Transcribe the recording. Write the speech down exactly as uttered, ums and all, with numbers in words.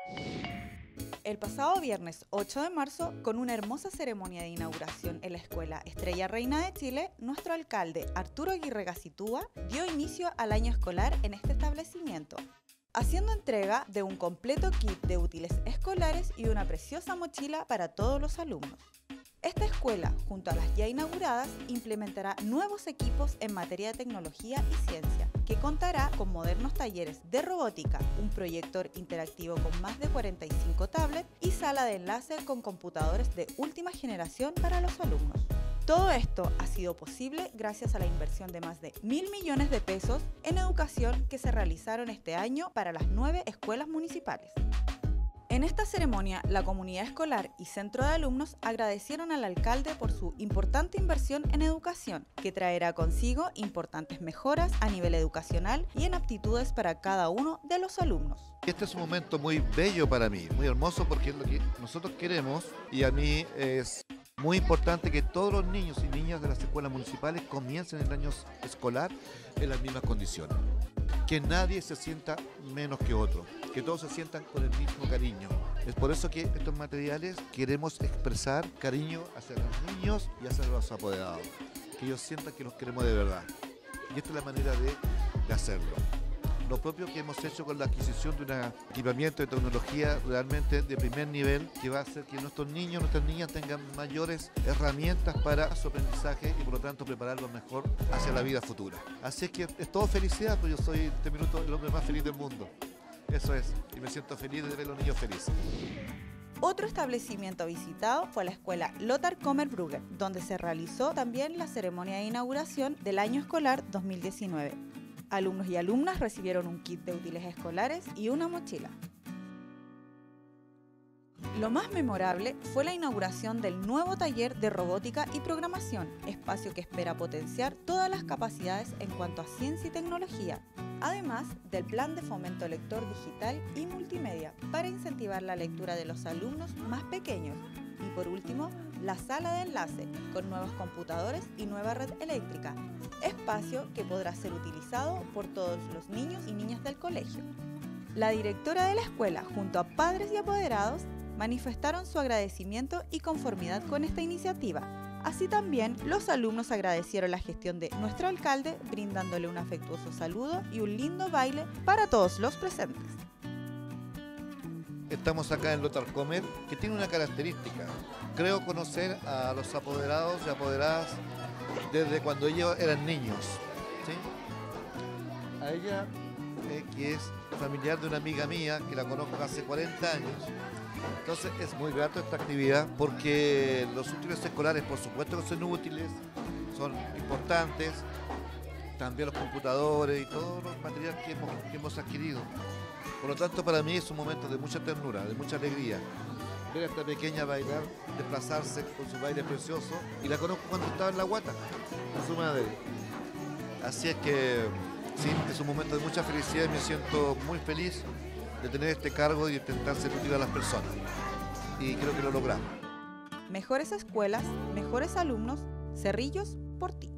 El pasado viernes ocho de marzo, con una hermosa ceremonia de inauguración en la Escuela Estrella Reina de Chile, nuestro alcalde Arturo Aguirre Gacitúa dio inicio al año escolar en este establecimiento, haciendo entrega de un completo kit de útiles escolares y una preciosa mochila para todos los alumnos. Esta escuela, junto a las ya inauguradas, implementará nuevos equipos en materia de tecnología y ciencia, que contará con modernos talleres de robótica, un proyector interactivo con más de cuarenta y cinco tablets y sala de enlace con computadores de última generación para los alumnos. Todo esto ha sido posible gracias a la inversión de más de mil millones de pesos en educación que se realizaron este año para las nueve escuelas municipales. En esta ceremonia, la comunidad escolar y centro de alumnos agradecieron al alcalde por su importante inversión en educación, que traerá consigo importantes mejoras a nivel educacional y en aptitudes para cada uno de los alumnos. Este es un momento muy bello para mí, muy hermoso, porque es lo que nosotros queremos, y a mí es muy importante que todos los niños y niñas de las escuelas municipales comiencen el año escolar en las mismas condiciones. Que nadie se sienta menos que otro, que todos se sientan con el mismo cariño. Es por eso que estos materiales queremos expresar cariño hacia los niños y hacia los apoderados, que ellos sientan que los queremos de verdad. Y esta es la manera de, de hacerlo. Lo propio que hemos hecho con la adquisición de un equipamiento de tecnología realmente de primer nivel, que va a hacer que nuestros niños, nuestras niñas tengan mayores herramientas para su aprendizaje y por lo tanto prepararlos mejor hacia la vida futura. Así es que es todo felicidad, pues yo soy en este minuto el hombre más feliz del mundo. Eso es, y me siento feliz de ver a los niños felices. Otro establecimiento visitado fue la escuela Lothar Kommer-Brugger, donde se realizó también la ceremonia de inauguración del año escolar dos mil diecinueve. Alumnos y alumnas recibieron un kit de útiles escolares y una mochila. Lo más memorable fue la inauguración del nuevo taller de robótica y programación, espacio que espera potenciar todas las capacidades en cuanto a ciencia y tecnología, además del plan de fomento lector digital y multimedia para incentivar la lectura de los alumnos más pequeños. Y por último, la sala de enlace con nuevos computadores y nueva red eléctrica, espacio que podrá ser utilizado por todos los niños y niñas del colegio. La directora de la escuela, junto a padres y apoderados, manifestaron su agradecimiento y conformidad con esta iniciativa. Así también, los alumnos agradecieron la gestión de nuestro alcalde, brindándole un afectuoso saludo y un lindo baile para todos los presentes. Estamos acá en Lothar Kommer, que tiene una característica. Creo conocer a los apoderados y apoderadas desde cuando ellos eran niños, ¿sí? A ella, eh, que es familiar de una amiga mía, que la conozco hace cuarenta años. Entonces es muy grato esta actividad, porque los útiles escolares, por supuesto que son útiles, son importantes, también los computadores y todos los materiales que hemos, que hemos adquirido. Por lo tanto, para mí es un momento de mucha ternura, de mucha alegría. Ver a esta pequeña bailar, desplazarse con su baile precioso, y la conozco cuando estaba en la guata con su madre. Así es que sí, es un momento de mucha felicidad y me siento muy feliz de tener este cargo y de intentar ser útil a las personas. Y creo que lo logramos. Mejores escuelas, mejores alumnos, Cerrillos por ti.